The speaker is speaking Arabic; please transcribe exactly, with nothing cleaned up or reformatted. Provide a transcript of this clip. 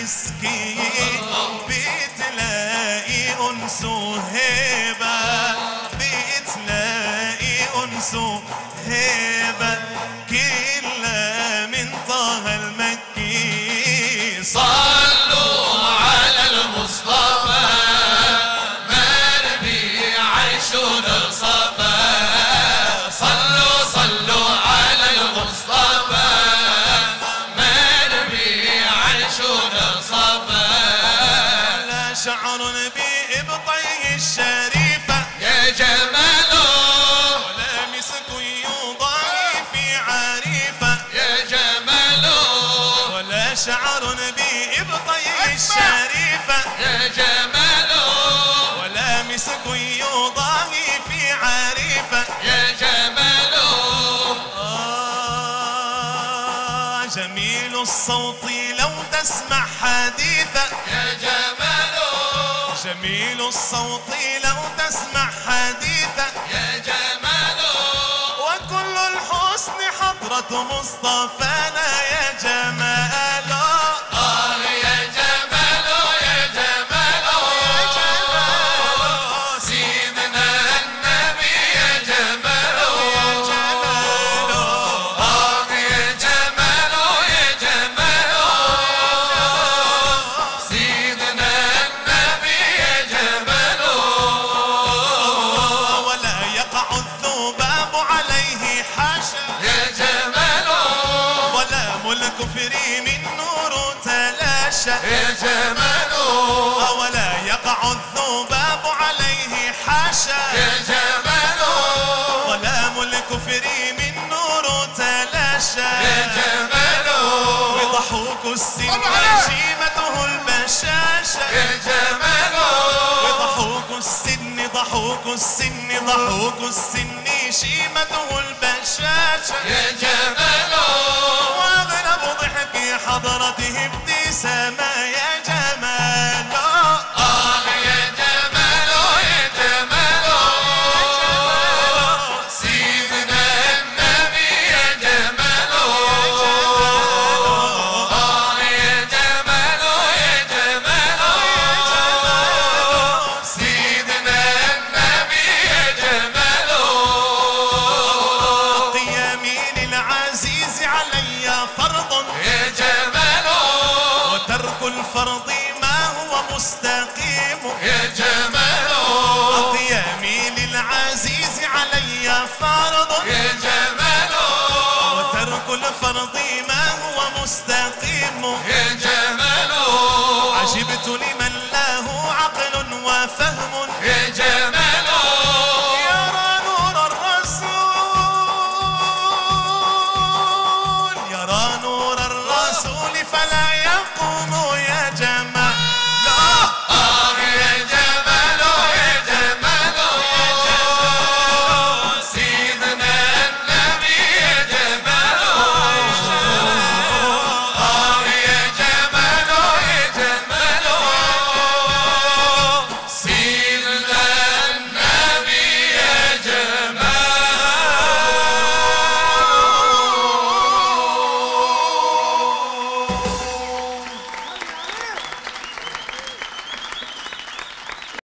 مسكين بتلاقي أنس وهبة، بتلاقي أنس وهبة كلها من طه المكي. صلوا على المصطفى مربي عيشنا صفا. صلوا صلوا على المصطفى مربي عيشنا صفا. لا شعر بإبطيه الشريفة يا جماله ولا مسك يضاهي في عريفة. يا جماله ولا شعر بإبطيه الشريفة يا جماله ولا مسك يضاهي في عريفة. يا جماله آه جميل الصوت لو تسمع حديثا. يا جماله جميل الصوت لو تسمع حديثا. يا جماله وكل الحسن حضرة مصطفانا يا جماله. آه يا جماله يا جماله يا جماله سيدنا النبي يا جماله يا جماله آه يا جماله يا جماله سيدنا النبي يا جماله. ولا يقع الذباب عليه حاشا. يا جماله ولا ملك فري من نور تلاشى. يا جماله ولا يقع الذباب عليه حاشا. يا جماله ولا ملك فري من نور تلاشى. يا جماله وضحوك السن شيمته البشاشة. يا جماله وضحوك السن ضحوك السن ضحوك السن شيمته البشاشة. يا جماله واغلب ضحك حضرته ابتسامة يا جماله. آه يا جماله يا جماله سيدنا النبي يا جماله. آه يا جماله يا جماله سيدنا النبي يا جماله. قيامي للعزيز علي فرض يا جماله وترك الفرض ما هو مستقيم. يا جماله قيامي للعزيز علي فرض يا جماله وترك الفرض ما هو مستقيم. يا جماله عجبت لمن له عقل وفهم